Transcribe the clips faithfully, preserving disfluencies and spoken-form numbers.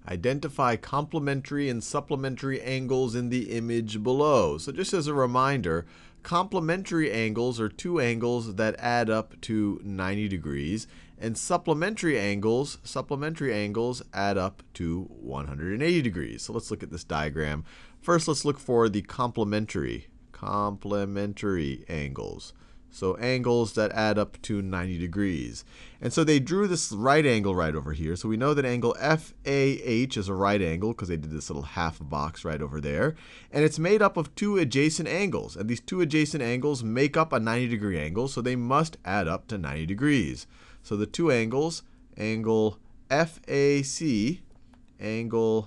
Identify complementary and supplementary angles in the image below. So just as a reminder, complementary angles are two angles that add up to ninety degrees, and supplementary angles, supplementary angles add up to one hundred eighty degrees. So let's look at this diagram. First, let's look for the complementary, complementary angles. So angles that add up to ninety degrees. And so they drew this right angle right over here. So we know that angle F A H is a right angle because they did this little half box right over there. And it's made up of two adjacent angles. And these two adjacent angles make up a ninety degree angle, so they must add up to ninety degrees. So the two angles, angle F A C, angle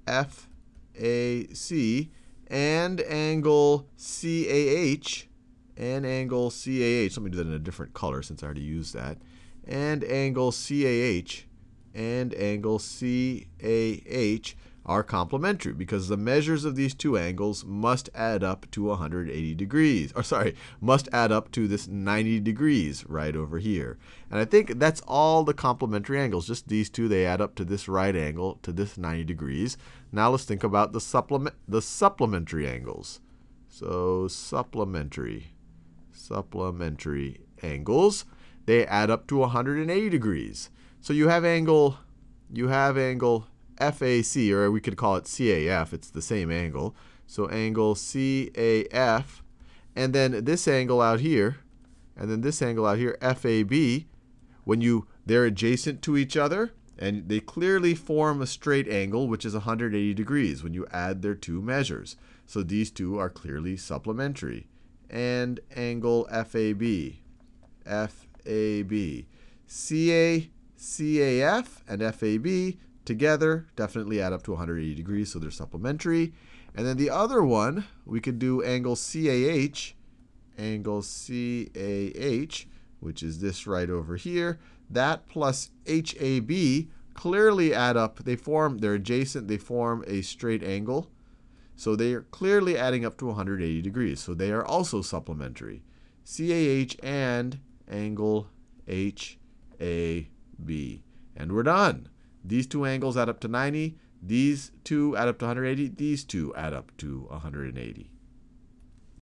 F A C, and angle C A H, and angle C A H, let me do that in a different color since I already used that, and angle C A H and angle C A H are complementary because the measures of these two angles must add up to one hundred eighty degrees, or sorry, must add up to this ninety degrees right over here. And I think that's all the complementary angles, just these two, they add up to this right angle, to this ninety degrees. Now let's think about the supplement, the supplementary angles. So supplementary. Supplementary angles, they add up to one hundred eighty degrees. So you have angle, you have angle F A C, or we could call it C A F. It's the same angle. So angle C A F, and then this angle out here, and then this angle out here, F A B. When you, they're adjacent to each other, and they clearly form a straight angle, which is one hundred eighty degrees when you add their two measures. So these two are clearly supplementary. And angle F A B, F A B. C A, C A F and F A B together definitely add up to one hundred eighty degrees, so they're supplementary. And then the other one, we could do angle C A H, angle C A H, which is this right over here. That plus H A B clearly add up. They form, they're adjacent, they form a straight angle. So they are clearly adding up to one hundred eighty degrees. So they are also supplementary. C A H and angle H A B. And we're done. These two angles add up to ninety. These two add up to one hundred eighty. These two add up to one hundred eighty.